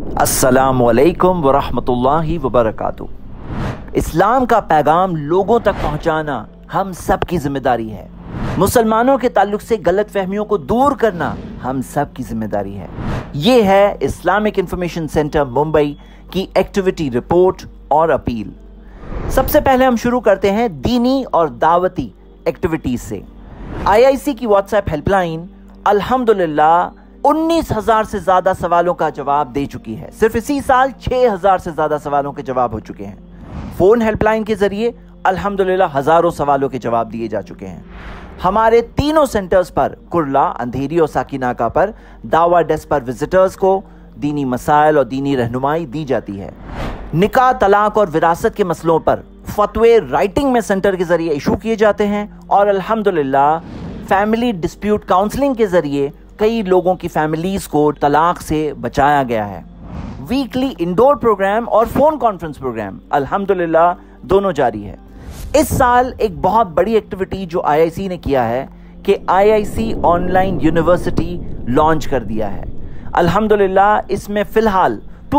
अस्सलामु अलैकुम वरहमतुल्लाहि वबरकातुहू। इस्लाम का पैगाम लोगों तक पहुंचाना हम सब की जिम्मेदारी है। मुसलमानों के ताल्लुक से गलत फहमियों को दूर करना हम सब की जिम्मेदारी है। ये है इस्लामिक इंफॉर्मेशन सेंटर मुंबई की एक्टिविटी रिपोर्ट और अपील। सबसे पहले हम शुरू करते हैं दीनी और दावती एक्टिविटीज से। आईआईसी की व्हाट्सएप हेल्पलाइन अल्हम्दुलिल्लाह 19,000 से ज्यादा सवालों का जवाब दे चुकी है। सिर्फ इसी साल 6,000 से ज्यादा सवालों के जवाब हो चुके हैं। फोन हेल्पलाइन के जरिए अल्हम्दुलिल्लाह हजारों सवालों के जवाब दिए जा चुके हैं। हमारे तीनों सेंटर्स पर कुर्ला, अंधेरी और साकिनाका पर दावा डेस्क पर विजिटर्स को दीनी मसाइल और दीनी रहनुमाई दी जाती है। निकाह, तलाक और विरासत के मसलों पर फतवे राइटिंग में सेंटर के जरिए इशू किए जाते हैं और अल्हम्दुलिल्लाह फैमिली डिस्प्यूट काउंसलिंग के जरिए कई लोगों की फैमिलीज को तलाक से बचाया गया है। वीकली इंडोर प्रोग्राम और फोन कॉन्फ्रेंस प्रोग्राम अल्हम्दुलिल्लाह दोनों जारी है। इस साल एक बहुत बड़ी एक्टिविटी जो आईआईसी ने किया है कि आईआईसी ऑनलाइन यूनिवर्सिटी लॉन्च कर दिया है। अल्हम्दुलिल्लाह इसमें फिलहाल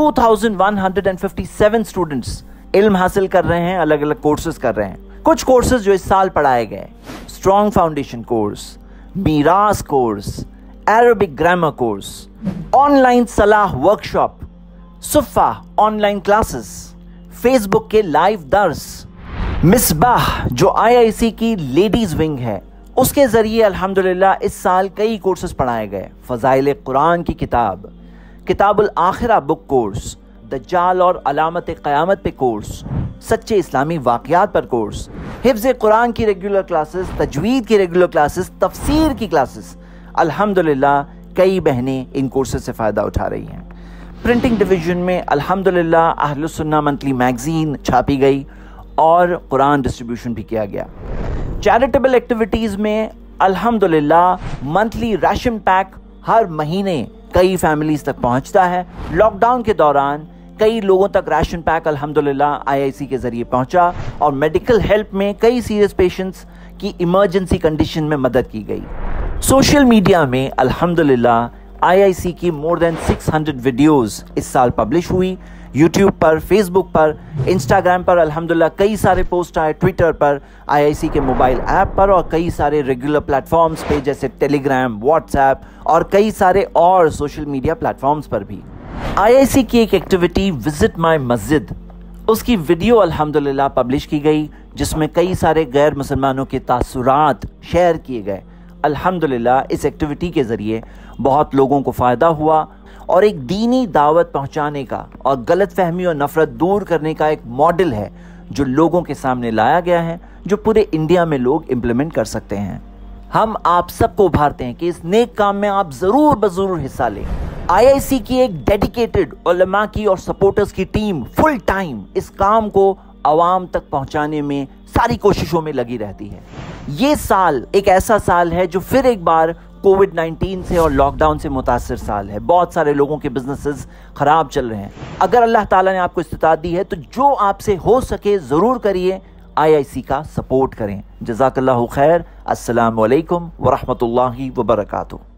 2157 स्टूडेंट्स इल्म हासिल कर रहे हैं, अलग अलग कोर्सेज कर रहे हैं। कुछ कोर्सेज जो इस साल पढ़ाए गए: स्ट्रॉन्ग फाउंडेशन कोर्स, मीरास course, Arabic grammar course, online सलाह वर्कशॉप, सुफ़ा ऑनलाइन क्लासेस, फेसबुक के लाइव दर्स, मिसबाह जो आईआईसी की लेडीज विंग है उसके जरिए अल्हम्दुलिल्लाह इस साल कई कोर्सेज पढ़ाए गए। फज़ाइल कुरान की किताब, किताबुल आखिरा बुक कोर्स, दज्जाल और अलामत क़यामत पे कोर्स, सच्चे इस्लामी वाक़यात पर कोर्स, हिफ्ज़ कुरान की रेगुलर क्लासेस, तजवीद की रेगुलर क्लासेस, तफसीर की क्लासेस। अल्हम्दुलिल्लाह कई बहनें इन कोर्सेज से फ़ायदा उठा रही हैं। प्रिंटिंग डिवीज़न में अल्हम्दुलिल्लाह अहलुस सुन्ना मंथली मैगज़ीन छापी गई और कुरान डिस्ट्रीब्यूशन भी किया गया। चैरिटेबल एक्टिविटीज़ में अल्हम्दुलिल्लाह मंथली राशन पैक हर महीने कई फैमिलीज़ तक पहुंचता है। लॉकडाउन के दौरान कई लोगों तक राशन पैक अल्हम्दुलिल्लाह आईआईसी के ज़रिए पहुंचा और मेडिकल हेल्प में कई सीरियस पेशेंट्स की इमरजेंसी कंडीशन में मदद की गई। सोशल मीडिया में अल्हम्दुलिल्लाह आईआईसी की मोर देन 600 वीडियोस इस साल पब्लिश हुई। यूट्यूब पर, फेसबुक पर, इंस्टाग्राम पर अल्हम्दुलिल्लाह कई सारे पोस्ट आए, ट्विटर पर, आईआईसी के मोबाइल ऐप पर और कई सारे रेगुलर प्लेटफॉर्म्स पे जैसे टेलीग्राम, व्हाट्सएप और कई सारे और सोशल मीडिया प्लेटफॉर्म्स पर भी। आईआईसी की एक एक्टिविटी विजिट माई मस्जिद, उसकी वीडियो अल्हम्दुलिल्लाह पब्लिश की गई जिसमें कई सारे गैर मुसलमानों के तासुरात शेयर किए गए। अल्हम्दुलिल्लाह इस एक्टिविटी के ज़रिए बहुत लोगों को फ़ायदा हुआ और एक दीनी दावत पहुंचाने का और गलत फहमी और नफ़रत दूर करने का एक मॉडल है जो लोगों के सामने लाया गया है, जो पूरे इंडिया में लोग इम्प्लीमेंट कर सकते हैं। हम आप सबको उभारते हैं कि इस नेक काम में आप ज़रूर बज़रूर हिस्सा लें। आईआईसी की एक डेडिकेटेड उलमा की और सपोर्टर्स की टीम फुल टाइम इस काम को आवाम तक पहुंचाने में सारी कोशिशों में लगी रहती है। ये साल एक ऐसा साल है जो फिर एक बार कोविड-19 से और लॉकडाउन से मुतासिर साल है। बहुत सारे लोगों के बिजनेसेस खराब चल रहे हैं। अगर अल्लाह ताला ने आपको इस्तिताअत दी है तो जो आपसे हो सके ज़रूर करिए, आईआईसी का सपोर्ट करें। जज़ाकल्लाहु खैर। अस्सलामु अलैकुम वरहमतुल्लाहि वबरकातुहू।